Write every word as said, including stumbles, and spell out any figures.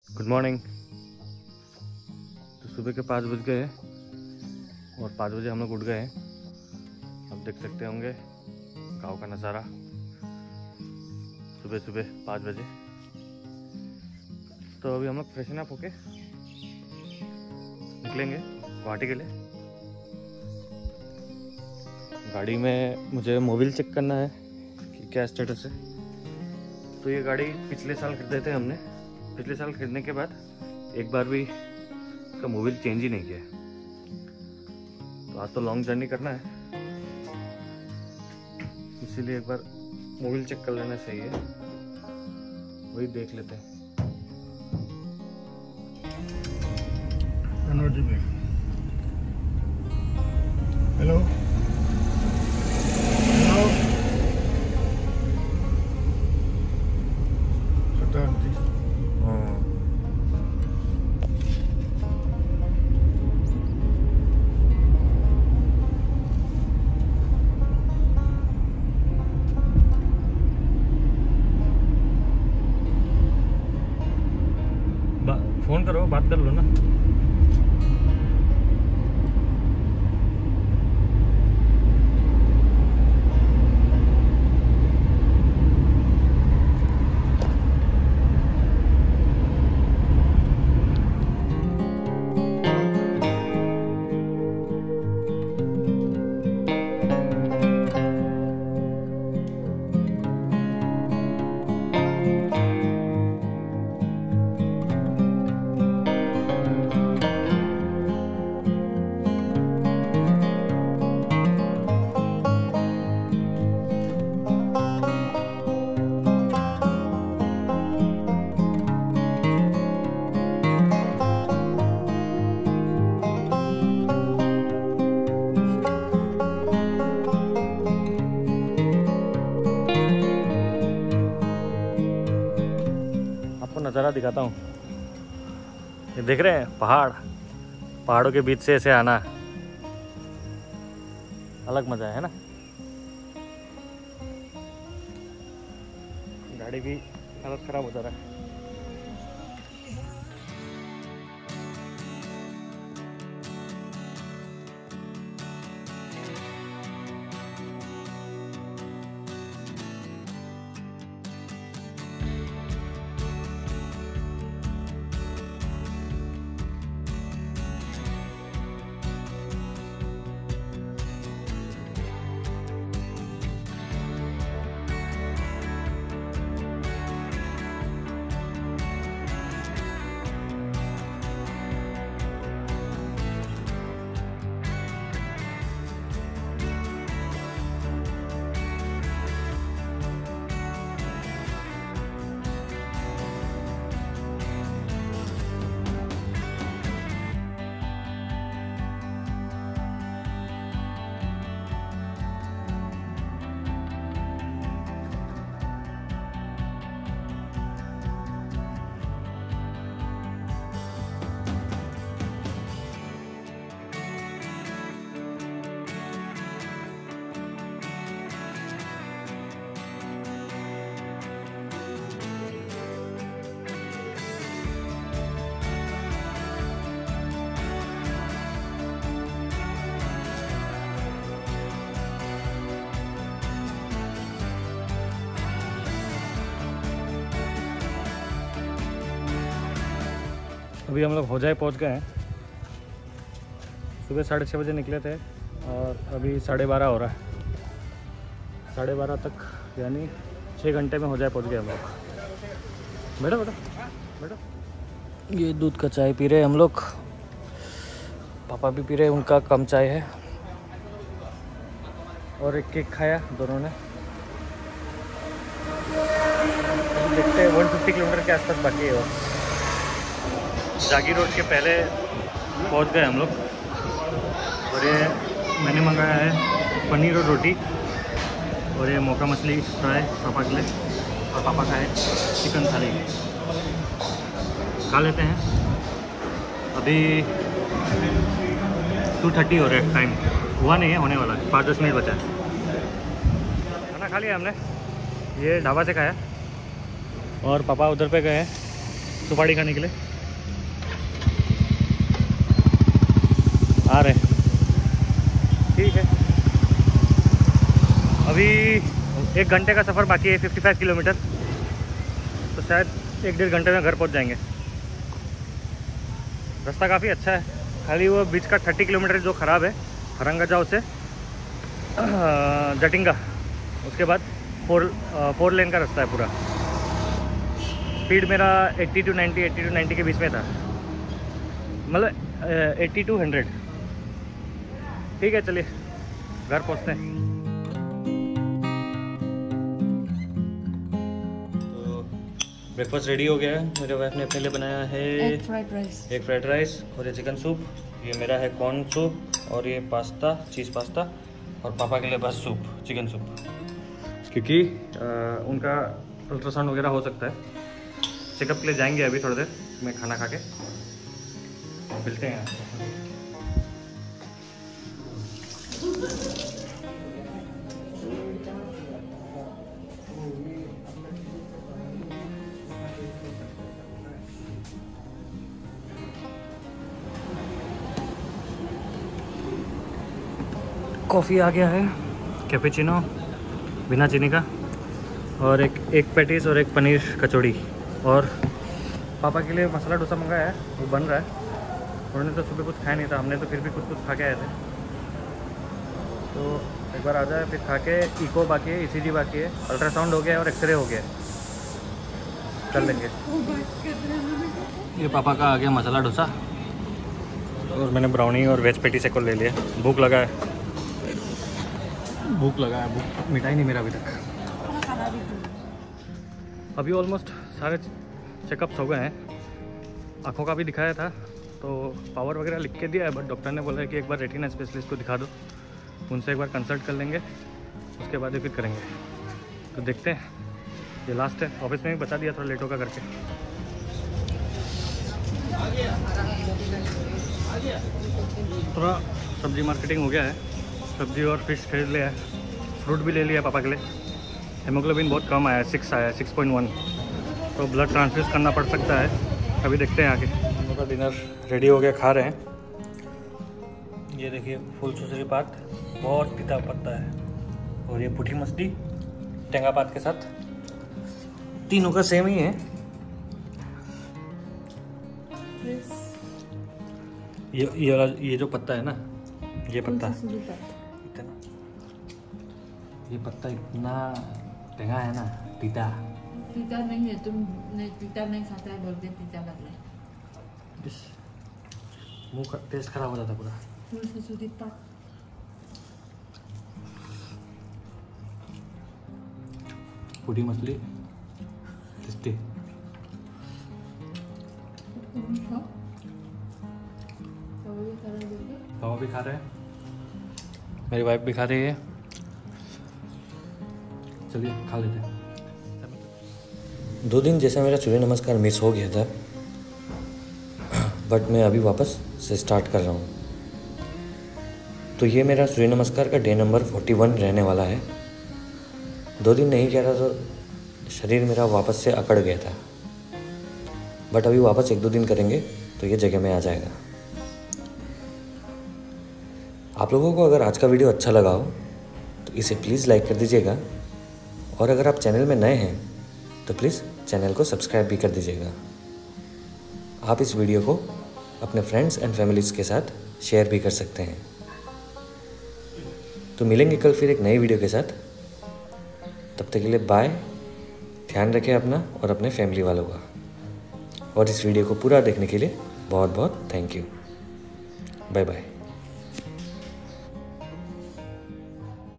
Good morning. तो सुबह के पाँच बज गए और पाँच बजे हम लोग उठ गए। आप देख सकते होंगे गांव का नज़ारा सुबह सुबह पाँच बजे। तो अभी हम लोग फ्रेशन अप होके निकलेंगे गुवाहाटी के लिए। गाड़ी में मुझे मोबिल चेक करना है कि क्या स्टेटस है। तो ये गाड़ी पिछले साल खरीदे थे हमने। पिछले साल खरीदने के बाद एक बार भी इसका मोबिल चेंज ही नहीं किया। तो आज तो लॉन्ग जर्नी करना है, इसीलिए एक बार मोबिल चेक कर लेना सही है। वही देख लेते हैं। हेलो हेलो शताब्दी। फोन करो, बात कर लो ना। नज़ारा दिखाता हूँ। ये देख रहे हैं पहाड़, पहाड़ों के बीच से ऐसे आना अलग मजा है ना। गाड़ी भी हालत खराब हो जा रहा है। अभी हम लोग होजाई पहुंच गए हैं। सुबह साढ़े छः बजे निकले थे और अभी साढ़े बारह हो रहा है। साढ़े बारह तक यानी छः घंटे में होजाई पहुंच गए हम लोग। बैठो बैठो बैठो। ये दूध का चाय पी रहे हैं हम लोग। पापा भी पी रहे हैं, उनका कम चाय है। और एक केक खाया दोनों ने। देखते हैं एक सौ पचास किलोमीटर के आसपास बाकी है। और जागी रोड के पहले पहुंच गए हम लोग। और ये मैंने मंगाया है पनीर और रोटी, और ये मोका मछली फ्राई पापा के लिए, और पापा का है चिकन थाली। खा लेते हैं। अभी टू थर्टी हो रहा है टाइम। हुआ नहीं है, होने वाला है। पाँच दस मिनट बचा है। खाना खा लिया हमने, ये ढाबा से खाया। और पापा उधर पे गए सुपाड़ी खाने के लिए आ रहे हैं। ठीक है, अभी एक घंटे का सफ़र बाकी है, पचपन किलोमीटर, तो शायद एक डेढ़ घंटे में घर पहुंच जाएंगे। रास्ता काफ़ी अच्छा है, खाली वो बीच का तीस किलोमीटर जो ख़राब है, हरंगाजाव से जटिंगा, उसके बाद फोर फोर लेन का रास्ता है पूरा। स्पीड मेरा अस्सी टू नब्बे अस्सी टू नब्बे के बीच में था, मतलब अस्सी टू सौ। ठीक है, चलिए घर पहुंचते हैं। तो ब्रेकफास्ट रेडी हो गया है। मेरे वाइफ ने अपने लिए बनाया है एग फ्राइड राइस एक फ्राइड राइस और ये चिकन सूप। ये मेरा है कॉर्न सूप और ये पास्ता, चीज़ पास्ता, और पापा के लिए बस सूप, चिकन सूप, क्योंकि आ, उनका अल्ट्रासाउंड वगैरह हो सकता है। चेकअप के लिए जाएंगे अभी थोड़ी देर में, खाना खा के मिलते हैं। कॉफ़ी आ गया है, कैपेचिनो बिना चीनी का, और एक एक पैटीज और एक पनीर कचौड़ी, और पापा के लिए मसाला डोसा मंगाया है, वो बन रहा है। उन्होंने तो सुबह कुछ खाया नहीं था, हमने तो फिर भी कुछ कुछ खा के आए थे। तो एक बार आ जाए, फिर खा के, इको बाकी है, ईसीजी बाकी है, अल्ट्रासाउंड हो गया और एक्सरे हो गया, कर लेंगे। ये पापा का आ गया मसाला डोसा, और मैंने ब्राउनी और वेज पेटी से को ले लिया। भूख लगा है, भूख लगा है, भूख मिटा ही नहीं मेरा अभी तक। अभी ऑलमोस्ट सारे चेकअप्स हो गए हैं। आँखों का भी दिखाया था, तो पावर वगैरह लिख के दिया है, बट डॉक्टर ने बोला है कि एक बार रेटिना स्पेशलिस्ट को दिखा दो, उनसे एक बार कंसल्ट कर लेंगे, उसके बाद ही फिर करेंगे। तो देखते हैं, ये लास्ट है। ऑफिस में भी बता दिया, थोड़ा लेट होगा करके। थोड़ा सब्जी मार्केटिंग हो गया है, सब्जी और फिश खरीद लिया है, फ्रूट भी ले लिया पापा के लिए। हेमोग्लोबिन बहुत कम आया है, सिक्स आया है, सिक्स पॉइंट वन, तो ब्लड ट्रांसफ्यूज करना पड़ सकता है। अभी देखते हैं आगे। हम लोग का डिनर रेडी हो गया, खा रहे हैं। ये देखिए फूल सुसरी पात, बहुत तीता पत्ता है, और ये पुठी मछली टेंगा पात के साथ, तीनों का सेम ही है। ये ये वाला, ये जो पत्ता है ना, ये पत्ता इतना, ये पत्ता इतना टेंगा है ना, तीता। तीता नहीं है, तुम नहीं तीता नहीं खाता है, बोलते तीता लग रहा है। इस मुंह का टेस्ट खराब हो जाता पूरा। फूल से सूदी पात, पुठी मछली टेस्टी। पापा भी खा रहे हैं, मेरी वाइफ भी खा रही है। चलिए खा लेते हैं। दो दिन जैसा मेरा सूर्य नमस्कार मिस हो गया था, बट मैं अभी वापस से स्टार्ट कर रहा हूँ। तो ये मेरा सूर्य नमस्कार का डे नंबर इकतालीस रहने वाला है। दो दिन नहीं किया था तो शरीर मेरा वापस से अकड़ गया था, बट अभी वापस एक दो दिन करेंगे तो ये जगह में आ जाएगा। आप लोगों को अगर आज का वीडियो अच्छा लगा हो तो इसे प्लीज़ लाइक कर दीजिएगा, और अगर आप चैनल में नए हैं तो प्लीज़ चैनल को सब्सक्राइब भी कर दीजिएगा। आप इस वीडियो को अपने फ्रेंड्स एंड फैमिलीज़ के साथ शेयर भी कर सकते हैं। तो मिलेंगे कल फिर एक नई वीडियो के साथ। तब तक के लिए बाय, ध्यान रखें अपना और अपने फैमिली वालों का, और इस वीडियो को पूरा देखने के लिए बहुत बहुत थैंक यू। Bye bye.